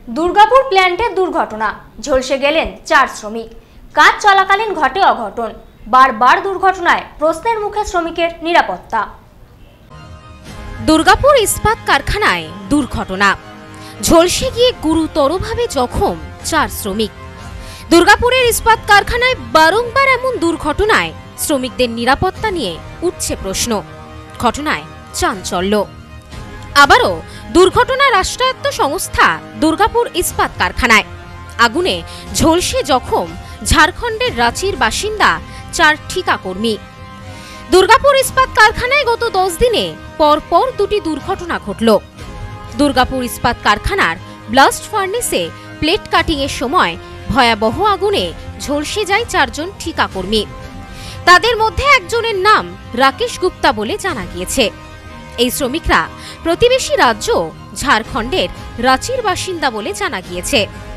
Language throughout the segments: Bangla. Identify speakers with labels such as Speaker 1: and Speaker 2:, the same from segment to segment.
Speaker 1: দুর্গাপুর প্ল্যান্টে দুর্ঘটনা, ঝলসে গেলেন 4 শ্রমিক। কাজ চলাকালীন ঘটে অঘটন, বারবার দুর্ঘটনায় প্রশ্নের মুখে শ্রমিকের নিরাপত্তা।
Speaker 2: দুর্গাপুর ইস্পাত কারখানায় দুর্ঘটনা, ঝলসে গিয়ে গুরুতরভাবে জখম 4 শ্রমিক। দুর্গাপুরের ইস্পাত কারখানায় বারংবার এমন দুর্ঘটনায় শ্রমিকদের নিরাপত্তা নিয়ে উঠছে প্রশ্ন। ঘটনায় চাঞ্চল্য। আবারও দুর্ঘটনা রাষ্ট্রায়ত্ত সংস্থা দুর্গাপুর ইস্পাত কারখানায়। আগুনে ঝলসে জখম ঝাড়খণ্ডের রাঁচির বাসিন্দা 4 ঠিকাকর্মী। দুর্গাপুর ইস্পাত কারখানায় গত 10 দিনে পরপর দুটি দুর্ঘটনা ঘটল। দুর্গাপুর ইস্পাত কারখানার ব্লাস্ট ফার্নেসে প্লেট কাটিং এর সময় ভয়াবহ আগুনে ঝলসে যায় 4 জন ঠিকাকর্মী। তাদের মধ্যে একজনের নাম রাকেশ গুপ্তা বলে জানা গিয়েছে। এই শ্রমিকরা প্রতিবেশী রাজ্য ঝাড়খণ্ডের রাঁচির বাসিন্দা বলে জানা গিয়েছে।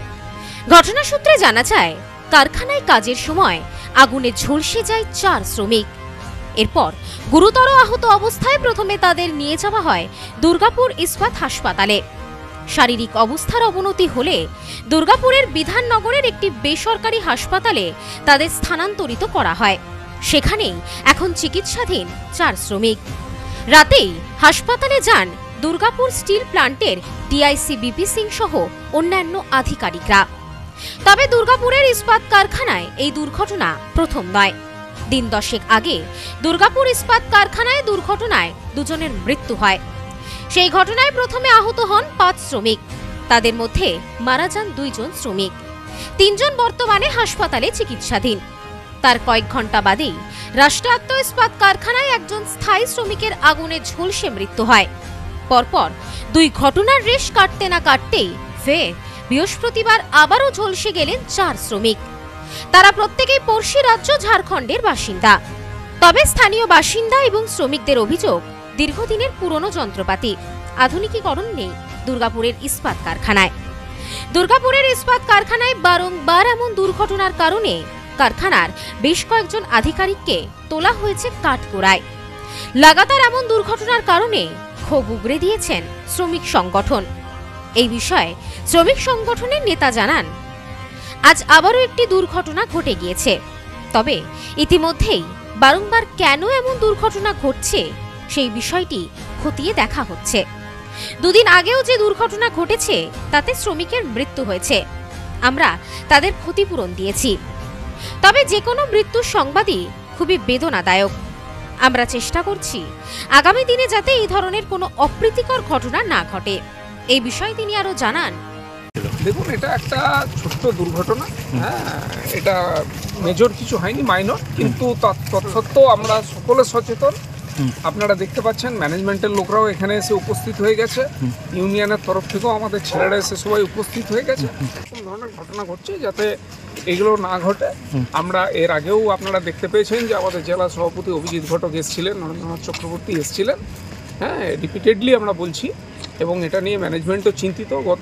Speaker 2: ঘটনা সূত্রে জানা যায়, কারখানায় কাজের সময় আগুনে ঝলসে যায় 4 শ্রমিক। এরপর গুরুতর আহত অবস্থায় প্রথমে তাদের নিয়ে যাওয়া হয় দুর্গাপুর ইস্পাত হাসপাতালে। শারীরিক অবস্থার অবনতি হলে দুর্গাপুরের বিধাননগরের একটি বেসরকারি হাসপাতালে তাদের স্থানান্তরিত করা হয়। সেখানেই এখন চিকিৎসাধীন 4 শ্রমিক। রাতেই হাসপাতালে যান দুর্গাপুর স্টিল প্ল্যান্টের ডিআইসি বিপি সিং সহ অন্যান্য আধিকারিকরা। তবে দুর্গাপুরের ইস্পাত কারখানায় এই দুর্ঘটনা প্রথম নয়। দিন 10 আগে দুর্গাপুর ইস্পাত কারখানায় দুর্ঘটনায় 2 জনের মৃত্যু হয়। সেই ঘটনায় প্রথমে আহত হন 5 শ্রমিক। তাদের মধ্যে মারা যান 2 জন শ্রমিক। 3 জন বর্তমানে হাসপাতালে চিকিৎসাধীন। তার কয়েক ঘন্টা বাদেই রাষ্ট্রায়ত্ত ইস্পাত কারখানায় একজন স্থায়ী শ্রমিকের আগুনে ঝলসে মৃত্যু হয়। পরপর 2 ঘটনার রেশ কাটতে না কাটতেই ফের বৃহস্পতিবার আবারও ঝলসে গেলেন 4 শ্রমিক। তারা প্রত্যেকেই পড়শি রাজ্য ঝাড়খণ্ডের বাসিন্দা। তবে স্থানীয় বাসিন্দা এবং শ্রমিকদের অভিযোগ, দীর্ঘদিনের পুরনো যন্ত্রপাতি, আধুনিকীকরণ নেই দুর্গাপুরের ইস্পাত কারখানায়। দুর্গাপুরের ইস্পাত কারখানায় বারংবার এমন দুর্ঘটনার কারণে কারখানার বেশ কয়েকজন আধিকারিককে তোলা হয়েছে কাঠগড়ায়। লাগাতার এমন দুর্ঘটনার কারণে ক্ষোভ উগরে দিয়েছেন শ্রমিক সংগঠন। এই বিষয়ে শ্রমিক সংগঠনের নেতা জানান, আজ আবারও একটি দুর্ঘটনা ঘটে গিয়েছে। তবে ইতিমধ্যেই বারংবার কেন এমন দুর্ঘটনা ঘটছে সেই বিষয়টি খতিয়ে দেখা হচ্ছে। 2 দিন আগেও যে দুর্ঘটনা ঘটেছে তাতে শ্রমিকের মৃত্যু হয়েছে। আমরা তাদের ক্ষতিপূরণ দিয়েছি। তবে যে কোনো মৃত্যুর সংবাদই খুবই বেদনাদায়ক। আমরা চেষ্টা করছি আগামী দিনে যাতে এই ধরনের কোনো অপ্রীতিকর ঘটনা না ঘটে। এই বিষয়ে তিনি আরো জানান,
Speaker 3: দেখুন, এটা একটা ছোট্ট দুর্ঘটনা। এটা মেজর কিছু হয়নি, মাইনর, কিন্তু তৎসত্ত্বেও আমরা সকলে সচেতন। আপনারা দেখতে পাচ্ছেন ম্যানেজমেন্টের লোকরাও এখানে এসে উপস্থিত হয়ে গেছে, ইউনিয়নের তরফ থেকেও আমাদের ছেলেরা এসে সবাই উপস্থিত হয়ে গেছে। এরকম ধরনের ঘটনা ঘটছে যাতে এগুলো না ঘটে। আমরা এর আগেও আপনারা দেখতে পেয়েছেন যে আমাদের জেলা সভাপতি অভিজিৎ ঘটক এসেছিলেন, নরেন্দ্রনাথ চক্রবর্তী এসেছিলেন। রিপিটেডলি আমরা বলছি, এবং এটা নিয়ে ম্যানেজমেন্টও চিন্তিত। গত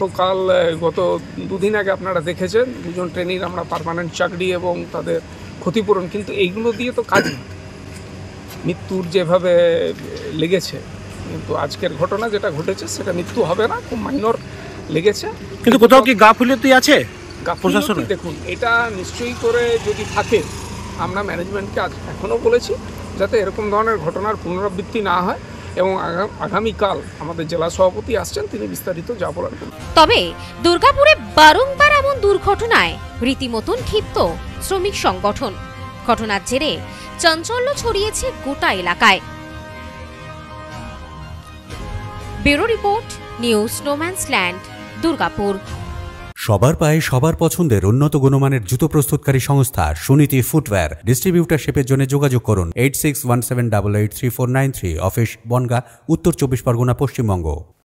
Speaker 3: 2 দিন আগে আপনারা দেখেছেন 2 জন ট্রেনির আমরা পার্মানেন্ট চাকরি এবং তাদের ক্ষতিপূরণ, কিন্তু এইগুলো দিয়ে তো কাজ না। মৃত্যুর যেভাবে লেগেছে, কিন্তু আজকের ঘটনা যেটা ঘটেছে সেটা মৃত্যু হবে না, খুব মাইনর লেগেছে।
Speaker 4: কিন্তু কোথাও কি গাফিলতি আছে প্রশাসন?
Speaker 3: দেখুন, এটা নিশ্চয়ই করে যদি থাকে, আমরা ম্যানেজমেন্টকে এখনও বলেছি যাতে এরকম ধরনের ঘটনার পুনরাবৃত্তি না হয়, এবং আগামীকাল আমাদের জেলা সভাপতি আসছেন, তিনি বিস্তারিত যা বলার করবেন।
Speaker 2: তবে দুর্গাপুরে বারংবার এমন দুর্ঘটনায় রীতিমতন ক্ষিপ্ত শ্রমিক সংগঠন। ঘটনার জেরে চাঞ্চল্য ছড়িয়েছে গোটা এলাকায়। Bureau report, news no man's land, Durgapur.
Speaker 5: সবার পায়ে সবার পছন্দের উন্নত গুণমানের জুতো প্রস্তুতকারী সংস্থা সুনীতি ফুটওয়্যার। ডিস্ট্রিবিউটারশিপের জন্য যোগাযোগ করুন 8617883493, অফিস বনগাঁ, উত্তর 24 পরগনা, পশ্চিমবঙ্গ।